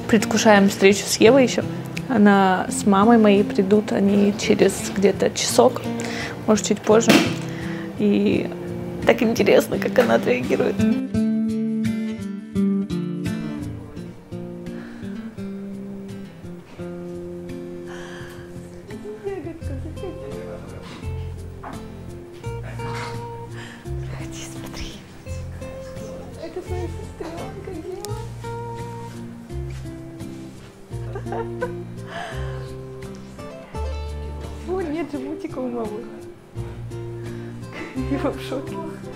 Предвкушаем встречу с Евой еще. Она с мамой моей придут, они через где-то часок, может, чуть позже. И так интересно, как она отреагирует. Заходи, смотри. Это твоя сестренка, Ева. О, нет животика у мамы. Ева в шоке.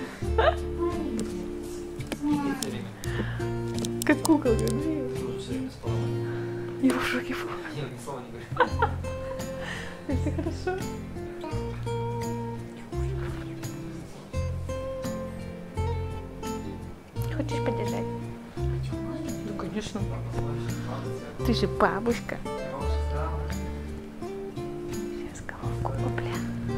Как куколка, да? Ева в шоке. Все хорошо. Хочешь подержать? Ну, конечно. Ты же бабушка. Сейчас головку попля.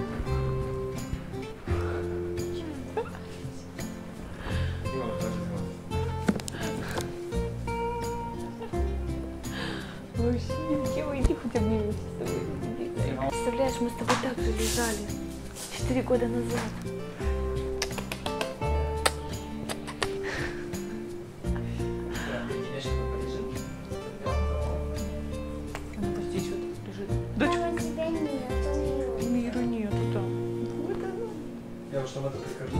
Вообще, Ева, иди хоть обнимемся с тобой. Представляешь, мы с тобой так же лежали 4 года назад. Она почти что-то лежит. Дочка? Мира нету там. Вот она. Я уж там это прихожу.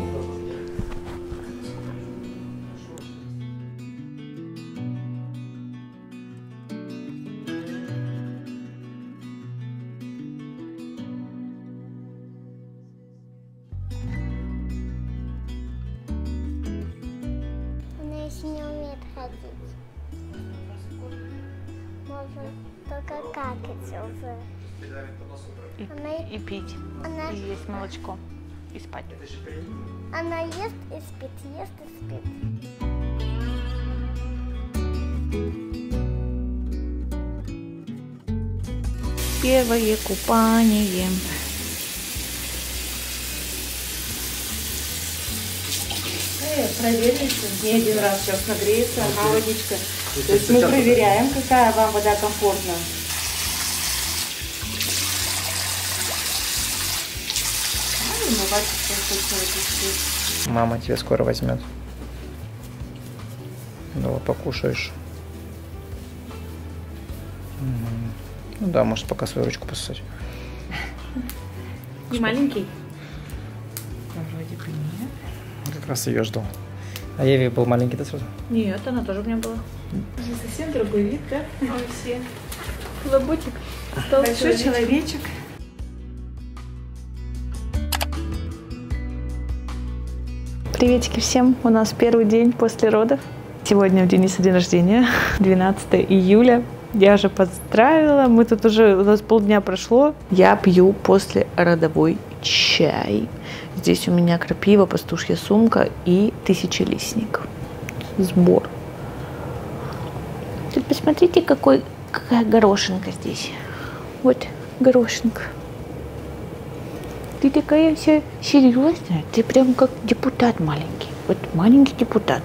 Не умеет ходить. Может только какать уже. И пить. Она, И есть молочко. И спать. она ест и спит, ест и спит. Первое купание. Проверить, не один раз сейчас нагреется, одна водичка. То есть мы проверяем, какая вам вода комфортна. Мама тебя скоро возьмет. Давай покушаешь. Ну да, может пока свою ручку пососать. Не маленький? Вроде бы нет. Как раз ее ждал. А Еве был маленький, да, сразу? Нет, она тоже у меня была. Уже совсем другой вид, да? Ой, все. Лоботик. Большой человечек. Приветики всем. У нас первый день после родов. Сегодня у Дениса день рождения, 12 июля. Я же поздравила. Мы тут уже, у нас полдня прошло. Я пью после родовой чай. Здесь у меня крапива, пастушья сумка и тысячелистник. Сбор. Тут посмотрите, какая горошинка здесь. Вот горошинка. Ты такая вся серьезная. Ты прям как депутат маленький. Вот маленький депутат.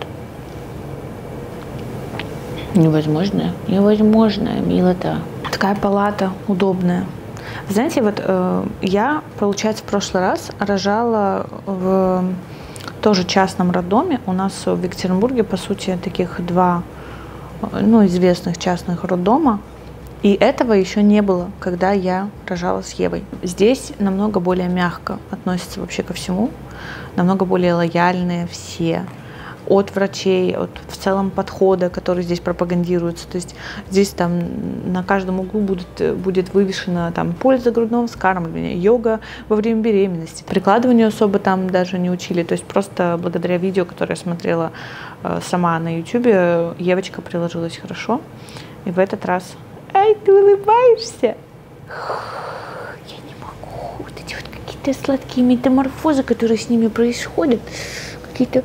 Невозможная, невозможная милота. Такая палата удобная. Знаете, вот я, получается, в прошлый раз рожала в тоже частном роддоме. У нас в Екатеринбурге, по сути, таких два, известных частных роддома. И этого еще не было, когда я рожала с Евой. Здесь намного более мягко относятся вообще ко всему. Намного более лояльные все. От врачей, от в целом подхода, который здесь пропагандируется. То есть здесь там на каждом углу будет вывешена там польза грудного вскармливания, йога во время беременности. Прикладыванию особо там даже не учили. То есть просто благодаря видео, которое я смотрела сама на YouTube, Евочка приложилась хорошо. И в этот раз... Ай, ты улыбаешься? Я не могу. Вот эти вот какие-то сладкие метаморфозы, которые с ними происходят. Какие-то...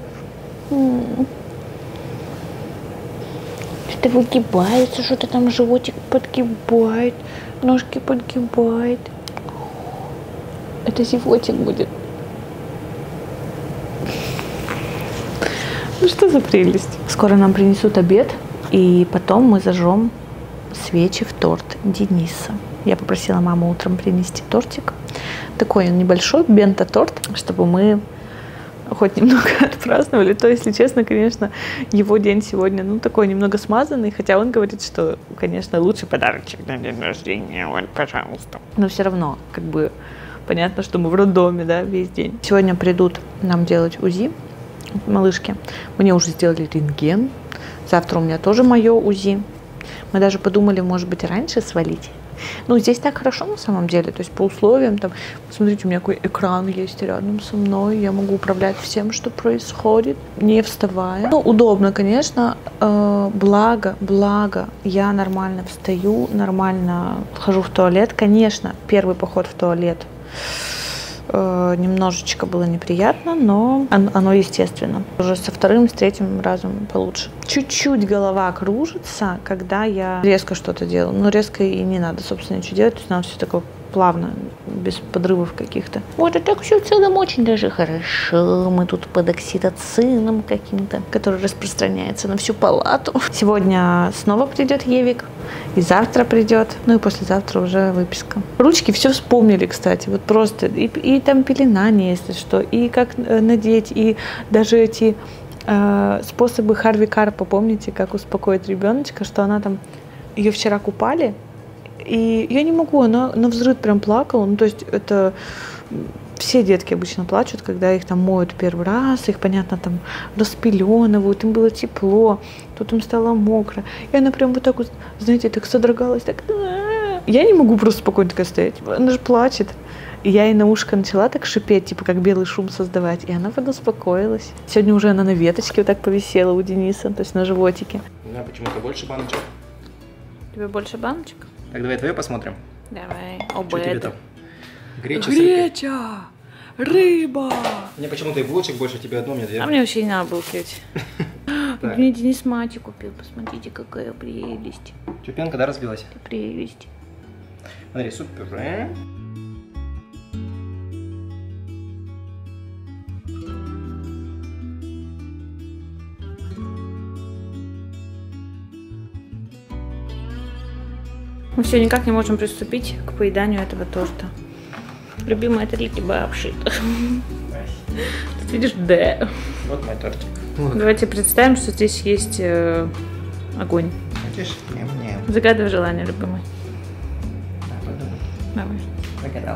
Что-то выгибается, что-то там животик подгибает, ножки подгибает. Это животик будет. Ну что за прелесть. Скоро нам принесут обед, И потом мы зажжем свечи в торт Дениса. Я попросила маму утром принести тортик. Такой он небольшой, бенто-торт, чтобы мы хоть немного отпраздновали. То, если честно, конечно, его день сегодня, ну, такой немного смазанный, хотя он говорит, что, конечно, лучший подарочек на день рождения, вот, пожалуйста. Но все равно, как бы, понятно, что мы в роддоме, да, весь день. Сегодня придут нам делать УЗИ, малышки. Мне уже сделали рентген. Завтра у меня тоже мое УЗИ. Мы даже подумали, может быть, раньше свалить. Ну, здесь так хорошо на самом деле, то есть по условиям, там, смотрите, у меня какой экран есть рядом со мной, я могу управлять всем, что происходит, не вставая. Ну, удобно, конечно, благо, я нормально встаю, нормально вхожу в туалет. Конечно, первый поход в туалет немножечко было неприятно, но оно естественно. Уже со вторым, с третьим разом получше. Чуть-чуть голова кружится, когда я резко что-то делаю. Но резко и не надо, собственно, ничего делать. То есть нам все такое плавно, без подрывов каких-то. Вот, а так все в целом очень даже хорошо. Мы тут под окситоцином каким-то, который распространяется на всю палату. Сегодня снова придет Евик. И завтра придет, ну и послезавтра уже выписка. Ручки все вспомнили, кстати, вот просто. И там пеленание, если что, и как надеть, и даже эти способы Харви Карпа, помните, как успокоить ребеночка, что она там, ее вчера купали, и я не могу, она навзрыд прям плакала, ну то есть это... Все детки обычно плачут, когда их там моют первый раз, их, понятно, там распеленывают, им было тепло, тут им стало мокро. И она прям вот так вот, знаете, так содрогалась, так... Я не могу просто спокойно такая стоять, она же плачет. И я ей на ушко начала так шипеть, типа как белый шум создавать, и она подуспокоилась. Сегодня уже она на веточке вот так повисела у Дениса, то есть на животике. У меня почему-то больше баночек. Тебе больше баночек? Так, давай твою посмотрим. Давай. Что тебе там? Греча! Рыба! Мне почему-то и булочек больше, тебе одно, мне две. А мне вообще не надо было пить. Мне Денис мати купил, посмотрите, какая прелесть. Чупенка, да, разбилась? Прелесть. Смотри, супер. Мы все никак не можем приступить к поеданию этого торта. Любимая это для тебя обшит. Тут видишь, да. Вот мой тортик. Давайте представим, что здесь есть огонь. Хочешь? Ням-ням. Загадывай желание, любимый. Да, подумай. Давай. Загадал.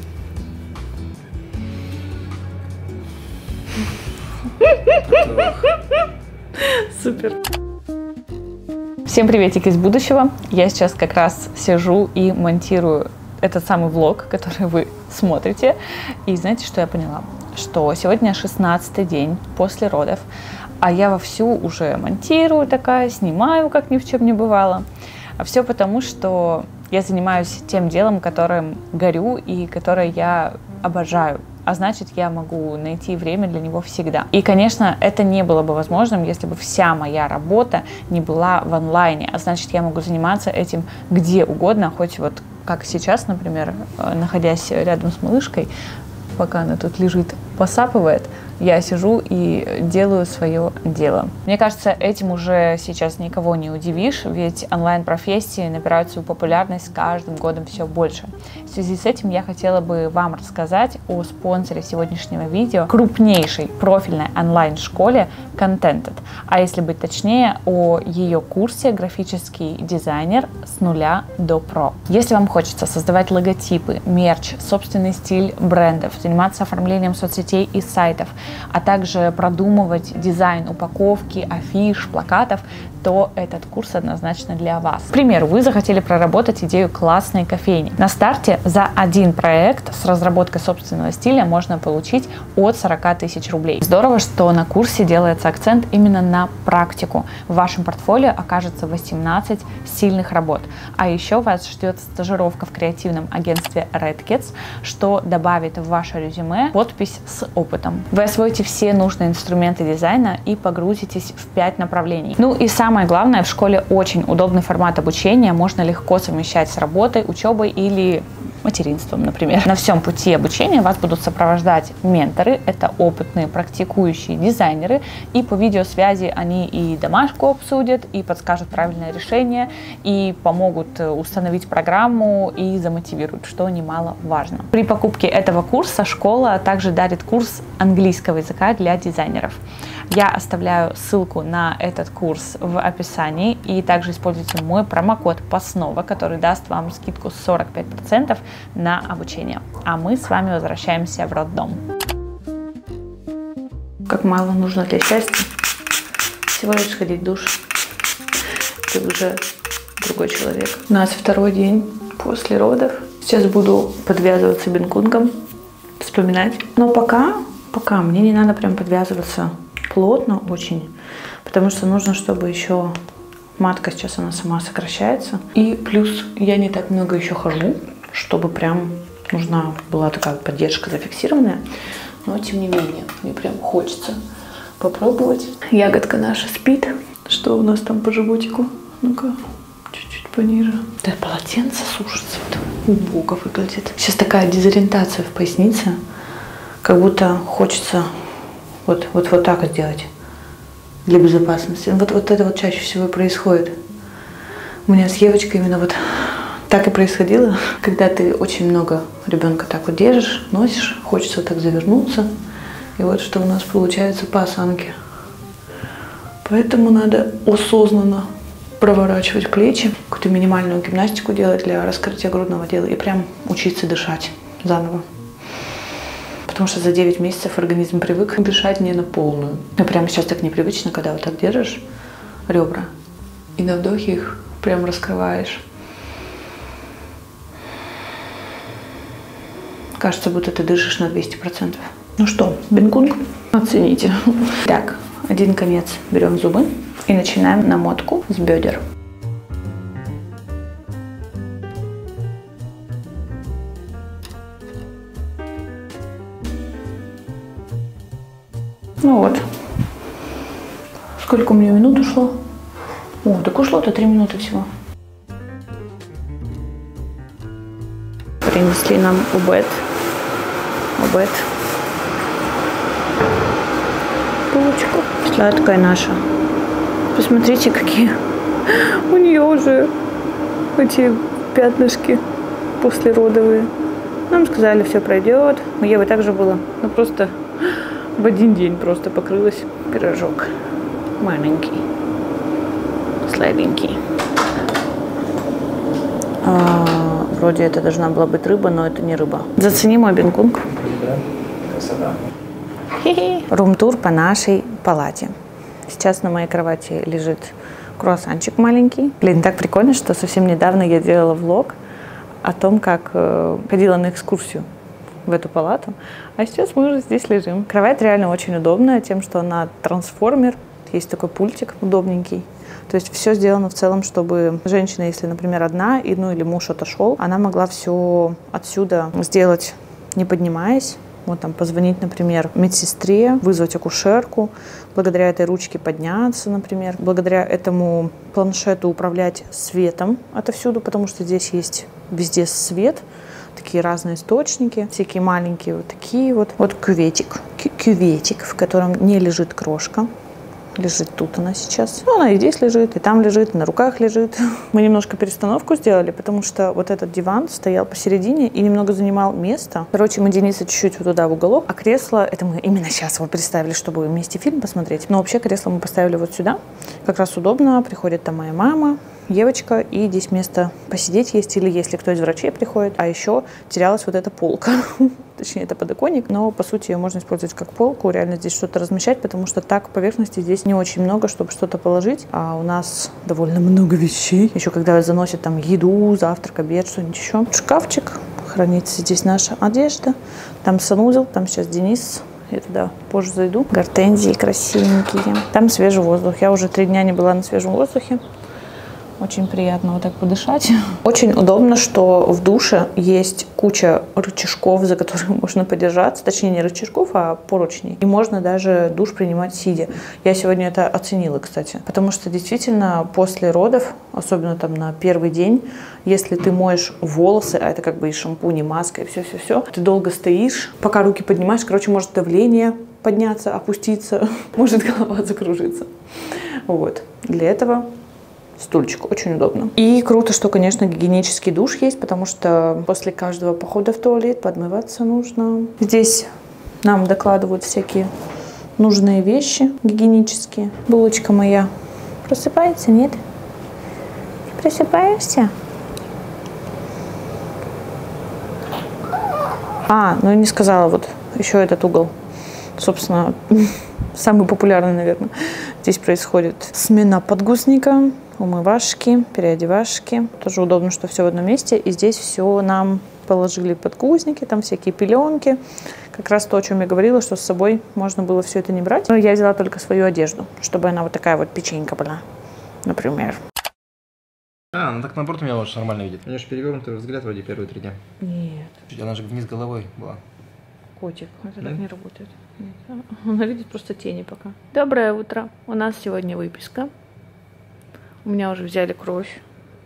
Супер. Всем приветик из будущего. Я сейчас как раз сижу и монтирую этот самый влог, который вы смотрите. И знаете, что я поняла? Что сегодня 16-й день после родов, а я вовсю уже монтирую такая, снимаю, как ни в чем не бывало. А все потому, что я занимаюсь тем делом, которым горю и которое я обожаю. А значит, я могу найти время для него всегда. И, конечно, это не было бы возможным, если бы вся моя работа не была в онлайне. А значит, я могу заниматься этим где угодно, хоть вот как сейчас, например, находясь рядом с малышкой, пока она тут лежит, посапывает, я сижу и делаю свое дело. Мне кажется, этим уже сейчас никого не удивишь, ведь онлайн-профессии набирают свою популярность с каждым годом все больше. В связи с этим я хотела бы вам рассказать о спонсоре сегодняшнего видео, крупнейшей профильной онлайн-школе Contented, а если быть точнее, о ее курсе «Графический дизайнер с нуля до про». Если вам хочется создавать логотипы, мерч, собственный стиль брендов, заниматься оформлением соцсетей и сайтов, а также продумывать дизайн упаковки, афиш, плакатов, то этот курс однозначно для вас. К примеру, вы захотели проработать идею классной кофейни. На старте за один проект с разработкой собственного стиля можно получить от 40 тысяч рублей. Здорово, что на курсе делается акцент именно на практику. В вашем портфолио окажется 18 сильных работ. А еще вас ждет стажировка в креативном агентстве Redkits, что добавит в ваше резюме подпись с опытом. Вы освоите все нужные инструменты дизайна и погрузитесь в 5 направлений. Ну и самое главное, в школе очень удобный формат обучения, можно легко совмещать с работой, учебой или материнством, например. На всем пути обучения вас будут сопровождать менторы, это опытные практикующие дизайнеры, и по видеосвязи они и домашку обсудят, и подскажут правильное решение, и помогут установить программу и замотивируют, что немаловажно. При покупке этого курса школа также дарит курс английского языка для дизайнеров. Я оставляю ссылку на этот курс в описании, и также используйте мой промокод ПАСНОВА, который даст вам скидку 45% на обучение. А мы с вами возвращаемся в роддом. Как мало нужно для счастья. Всего лишь сходить в душ. Ты уже другой человек. У нас второй день после родов. Сейчас буду подвязываться бинкунгом, вспоминать. Но пока мне не надо прям подвязываться плотно очень, потому что нужно, чтобы еще матка сейчас она сама сокращается. И плюс я не так много еще хожу, чтобы прям нужна была такая поддержка зафиксированная. Но тем не менее, мне прям хочется попробовать. Ягодка наша спит. Что у нас там по животику? Ну-ка, чуть-чуть пониже. Да, полотенце сушится. Вот. Убого выглядит. Сейчас такая дезориентация в пояснице. Как будто хочется вот так вот сделать для безопасности. Вот это вот чаще всего и происходит. У меня с Евочкой именно вот так и происходило, когда ты очень много ребенка так вот держишь, носишь, хочется так завернуться. И вот что у нас получается по осанке. Поэтому надо осознанно проворачивать плечи, какую-то минимальную гимнастику делать для раскрытия грудного отдела и прям учиться дышать заново. Потому что за 9 месяцев организм привык дышать не на полную. Но прямо сейчас так непривычно, когда вот так держишь ребра и на вдохе их прям раскрываешь. Кажется, будто ты дышишь на 200%. Ну что, бинкунг? Оцените. Так, один конец берем зубы и начинаем намотку с бедер. Ну вот. Сколько у меня минут ушло? О, так ушло-то 3 минуты всего. Принесли нам обед. Булочку. Сладкая наша. Посмотрите, какие у нее уже эти пятнышки послеродовые. Нам сказали, все пройдет. У Евы также было. Но просто в один день просто покрылась. Пирожок. Маленький. Сладенький. Вроде это должна была быть рыба, но это не рыба. Зацени мой бинкунг. Рум-тур по нашей палате. Сейчас на моей кровати лежит круассанчик маленький. Блин, так прикольно, что совсем недавно я делала влог о том, как ходила на экскурсию в эту палату. А сейчас мы уже здесь лежим. Кровать реально очень удобная тем, что она трансформер. Есть такой пультик удобненький. То есть все сделано в целом, чтобы женщина, если, например, одна, или муж отошел, она могла все отсюда сделать, не поднимаясь. Вот там позвонить, например, медсестре, вызвать акушерку, благодаря этой ручке подняться, например, благодаря этому планшету управлять светом отовсюду, потому что здесь есть везде свет, такие разные источники, всякие маленькие вот такие вот. Вот кюветик, в котором не лежит крошка. Лежит тут она сейчас. Ну, она и здесь лежит, и там лежит, и на руках лежит. Мы немножко перестановку сделали, потому что вот этот диван стоял посередине и немного занимал место. Короче, мы Дениса чуть-чуть вот туда в уголок, а кресло, это мы именно сейчас его представили, чтобы вместе фильм посмотреть. Но вообще кресло мы поставили вот сюда. Как раз удобно. Приходит там моя мама, Евочка, и здесь место посидеть есть, или если кто из врачей приходит. А еще терялась вот эта полка. Точнее, это подоконник, но по сути ее можно использовать как полку, реально здесь что-то размещать, потому что так поверхности здесь не очень много, чтобы что-то положить, а у нас довольно много вещей. Еще когда заносят там еду, завтрак, обед, что-нибудь еще. Шкафчик, хранится здесь наша одежда, там санузел, там сейчас Денис, я туда позже зайду. Гортензии красивенькие, там свежий воздух, я уже 3 дня не была на свежем воздухе. Очень приятно вот так подышать. Очень удобно, что в душе есть куча рычажков, за которые можно подержаться. Точнее, не рычажков, а поручней. И можно даже душ принимать сидя. Я сегодня это оценила, кстати. Потому что действительно после родов, особенно там на первый день, Если ты моешь волосы, а это как бы и шампунь, и маска, и все-все-все, ты долго стоишь, пока руки поднимаешь, короче, может давление подняться, опуститься, может голова закружиться. Вот. Для этого стульчик очень удобно. И круто, что, конечно, гигиенический душ есть, потому что после каждого похода в туалет подмываться нужно. Здесь нам докладывают всякие нужные вещи гигиенические. Булочка моя просыпается, нет? Просыпаешься? Ну и не сказала, вот еще этот угол. Собственно, самый популярный, наверное. Здесь происходит смена подгузника, умывашки, переодевашки. Тоже удобно, что все в одном месте. И здесь все нам положили подгузники, там всякие пеленки. Как раз то, о чем я говорила, что с собой можно было все это не брать. Но я взяла только свою одежду, чтобы она вот такая вот печенька была, например. Ну так наоборот меня лучше нормально видит. У нее же перевернутый взгляд вроде первые 3 дня. Нет. Она же вниз головой была. Котик, это так не работает. Нет. Она видит просто тени пока. Доброе утро. У нас сегодня выписка. У меня уже взяли кровь.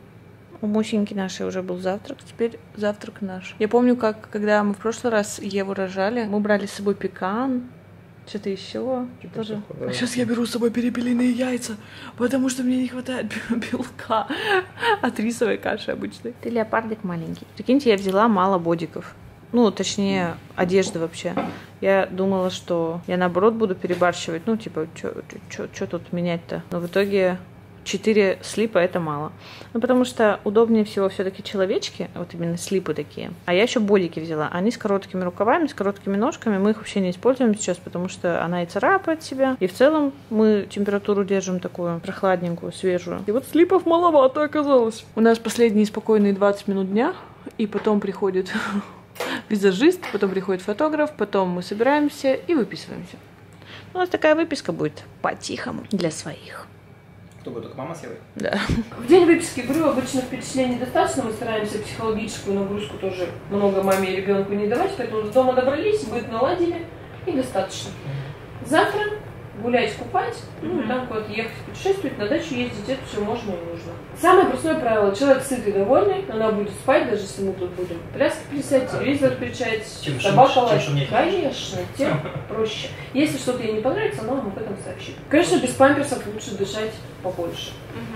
У Мусеньки нашей уже был завтрак, теперь завтрак наш. Я помню, когда мы в прошлый раз Еву рожали, мы брали с собой пекан, что-то еще. Тоже. А сейчас я беру с собой перепелиные яйца, потому что мне не хватает белка от рисовой каши обычной. Ты леопардик маленький. Прикиньте, я взяла мало бодиков. Ну, точнее, одежды вообще. Я думала, что я наоборот буду перебарщивать. Ну, типа, что тут менять-то? Но в итоге 4 слипа это мало. Ну, потому что удобнее всего все-таки человечки, вот именно слипы такие. А я еще бодики взяла. Они с короткими рукавами, с короткими ножками. Мы их вообще не используем сейчас, потому что она и царапает себя. И в целом мы температуру держим такую прохладненькую, свежую. И вот слипов маловато оказалось. У нас последние спокойные 20 минут дня. И потом приходит визажист, потом приходит фотограф, потом мы собираемся и выписываемся. У нас такая выписка будет по-тихому для своих. Кто будет, только мама с Евой? Да. В день выписки, говорю, обычно впечатлений достаточно, мы стараемся психологическую нагрузку тоже много маме и ребенку не давать, поэтому с дома добрались, быт наладили и достаточно. Завтра гулять, купать, ну и там куда-то ехать, путешествовать, на дачу ездить, это все можно и нужно. Самое простое правило, человек сытый, довольный, она будет спать, даже если мы тут будем пляски плясать, телевизор включать, собака лаять. Конечно, тем проще. Если что-то ей не понравится, она вам об этом сообщит. Конечно, без памперсов лучше дышать побольше.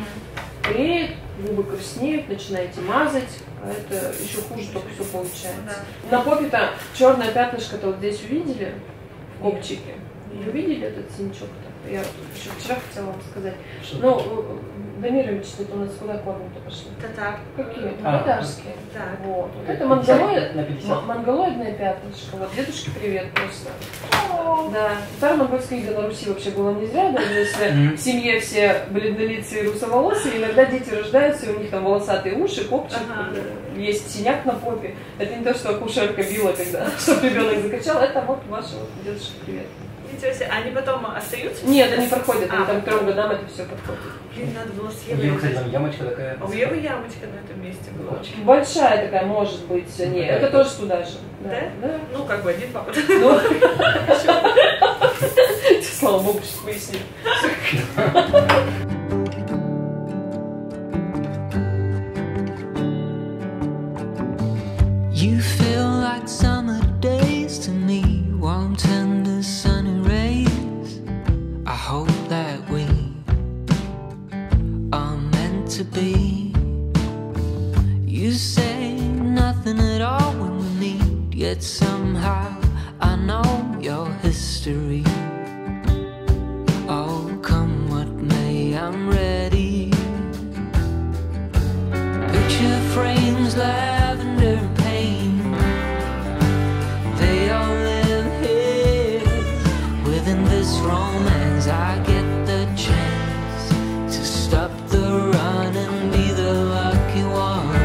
Преет, губы краснеют, начинаете мазать, а это еще хуже только все получается. На попе-то черное пятнышко-то вот здесь увидели, в копчике. Вы видели этот синячок-то? Я еще вчера хотела вам сказать. Ну, Дамирович, это у нас куда кормят-то пошли? Татар. Какие? Татарские. Так. Вот. Это монголоидное пятнышко. Вот, дедушке привет просто. Да. Татаро-монгольская ига на Руси вообще было не зря, даже если в семье все бледнолицые и русоволосые, иногда дети рождаются, и у них там волосатые уши, копчик, есть синяк на попе. Это не то, что акушерка била, когда чтобы ребенок закричал, это вот ваша вот дедушка привет. Они потом остаются? Нет, они проходят, они там к 3 годам это все подходит. Блин, надо было с У Евы, кстати, там ямочка такая. А у Евы ямочка на этом месте была очень. Большая такая, может быть. Нет, это тоже туда же. Да? Да. Ну, как бы один папа. Слава богу, сейчас выяснили. You feel like summer days to me, warm tender sunny rays. I hope that we are meant to be. You say nothing at all when we meet, yet somehow I know your history. Oh, come what may, I'm ready. Picture frames, lavender and pain, they all live here within this romance. I get the chance to stop the run and be the lucky one.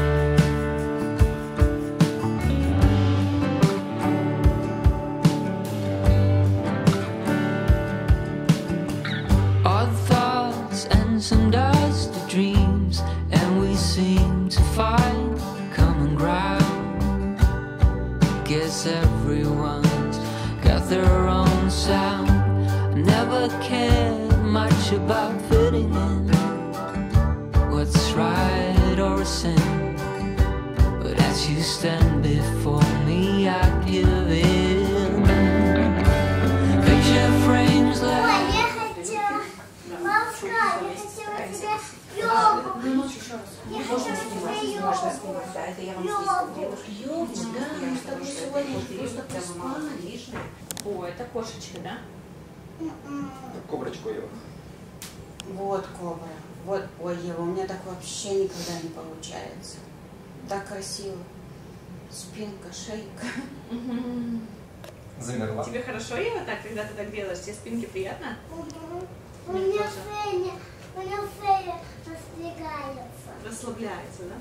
Odd thoughts and some dusty dreams, and we seem to find common ground. Guess everyone's got their own sound. I never cared much about fitting in, what's right or a sin. хотя бы мало лишнего. О, это кошечка, да? Коброчку его. Вот кобра. Вот, ой, Ева, у меня так вообще никогда не получается. Так красиво. Спинка, шейка. Замерла. Тебе хорошо, Ева, так, когда ты так делаешь? Тебе спинке приятно? У меня шея раздвигается. Расслабляется, да?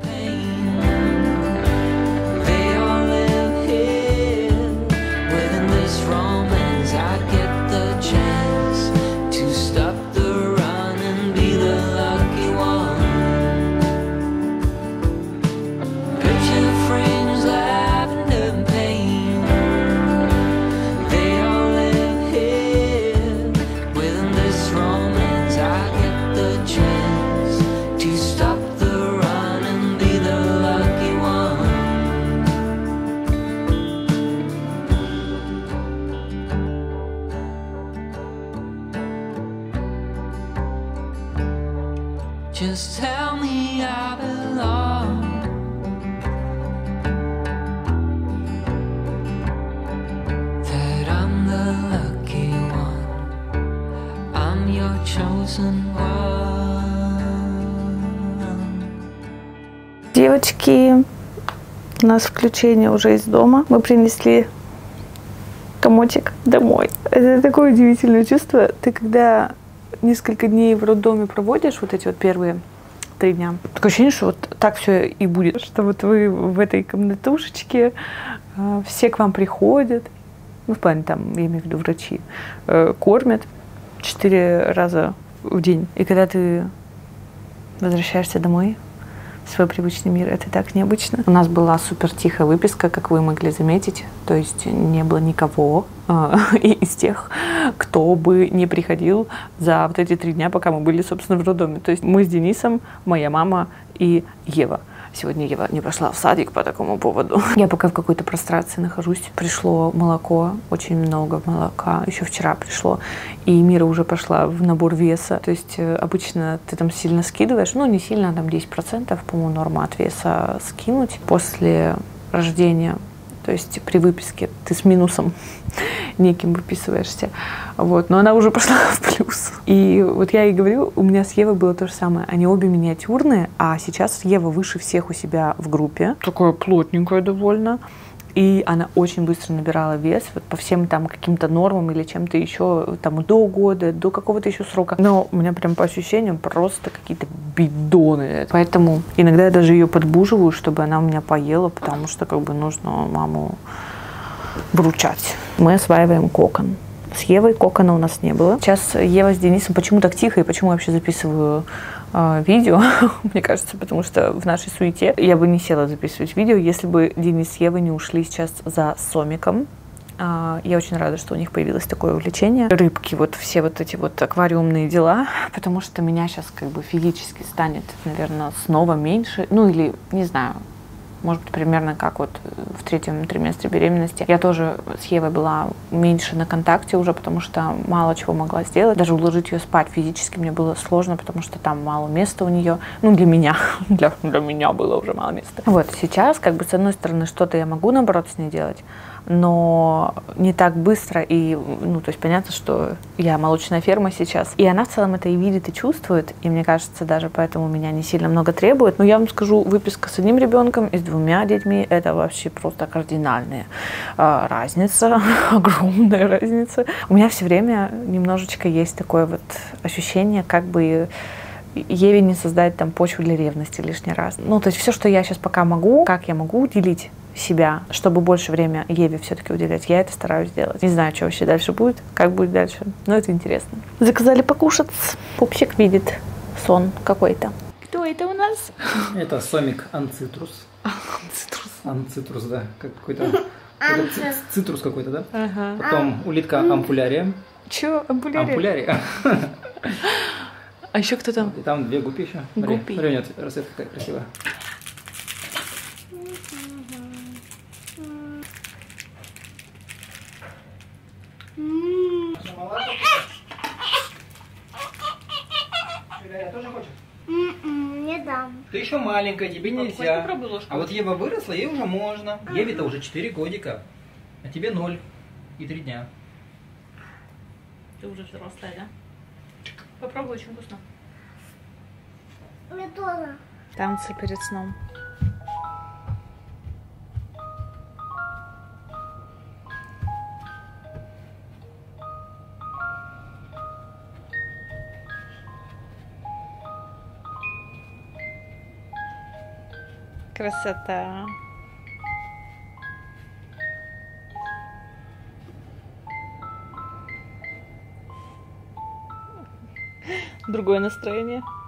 They all live here within this romance. I get the chance to stop the run and be the lucky one. Picture frames, lavender and pain. They all live here within this romance. I get the chance to stop the run and be the lucky one. Just tell me I belong. That I'm the lucky one. I'm your chosen one. Девочки, у нас включение уже из дома. Мы принесли комочек домой. Это такое удивительное чувство. Ты когда несколько дней в роддоме проводишь, вот эти вот первые 3 дня, такое ощущение, что вот так все и будет. Что вот вы в этой комнатушечке, все к вам приходят, ну, в плане там, я имею в виду врачи, кормят 4 раза в день. И когда ты возвращаешься домой, в свой привычный мир, это так необычно. У нас была супер тихая выписка, как вы могли заметить, то есть не было никого из тех, кто бы не приходил за вот эти 3 дня, пока мы были, собственно, в роддоме. То есть мы с Денисом, моя мама и Ева. Сегодня Ева не пошла в садик по такому поводу. Я пока в какой-то прострации нахожусь. Пришло молоко, очень много молока. Еще вчера пришло. И Мира уже пошла в набор веса. То есть обычно ты там сильно скидываешь. Ну, не сильно, там 10%, по-моему, норма от веса скинуть после рождения. То есть при выписке ты с минусом неким выписываешься. Вот. Но она уже пошла в плюс. И вот я ей говорю, у меня с Евой было то же самое. Они обе миниатюрные, а сейчас Ева выше всех у себя в группе. Такая плотненькая довольно. И она очень быстро набирала вес вот по всем там каким-то нормам или чем-то еще там до года, до какого-то еще срока. Но у меня прям по ощущениям просто какие-то бидоны. Поэтому иногда я даже ее подбуживаю, чтобы она у меня поела, потому что как бы нужно маму вручать. Мы осваиваем кокон. С Евой кокона у нас не было. Сейчас Ева с Денисом почему так тихо и почему я вообще записываю видео, мне кажется, потому что в нашей суете я бы не села записывать видео, если бы Денис с Евой не ушли сейчас за сомиком. Я очень рада, что у них появилось такое увлечение. Рыбки, вот все вот эти вот аквариумные дела, потому что меня сейчас как бы физически станет, наверное, снова меньше, ну или, не знаю, может быть, примерно как вот в 3-м триместре беременности. Я тоже с Евой была меньше на контакте уже, потому что мало чего могла сделать. Даже уложить ее спать физически мне было сложно, потому что там мало места у нее. Ну, для меня. Для меня было уже мало места. Вот, сейчас, как бы, с одной стороны, что-то я могу, наоборот, с ней делать, но не так быстро. И, ну, то есть понятно, что я молочная ферма сейчас. И она в целом это и видит, и чувствует. И мне кажется, даже поэтому меня не сильно много требует. Но я вам скажу, выписка с одним ребенком и с 2 детьми — это вообще просто кардинальная разница, огромная разница. У меня все время немножечко есть такое вот ощущение, как бы Еве не создать там почву для ревности лишний раз. Ну, то есть все, что я сейчас пока могу, как я могу уделить себя, чтобы больше время Еве все-таки уделять, я это стараюсь делать. Не знаю, что вообще дальше будет, как будет дальше, но это интересно. Заказали покушать. Пупсик видит сон какой-то. Кто это у нас? Это сомик анцитрус. Анцитрус. Анцитрус, да. Какой-то цитрус какой-то, да? Ага. Потом улитка ампулярия. Че, ампулярия? Ампулярия. А еще кто там? И там 2 гуппи еще. Гуппи. Смотри, у нее расцветка какая красивая. Тоже хочешь? Не дам. Ты еще маленькая, тебе нельзя. А вот Ева выросла, ей уже можно. Еве-то уже 4 годика. А тебе 0 и 3 дня. Ты уже взрослая, да? Попробуй, очень вкусно. Мне тоже. Танцы перед сном. Красота. Другое настроение.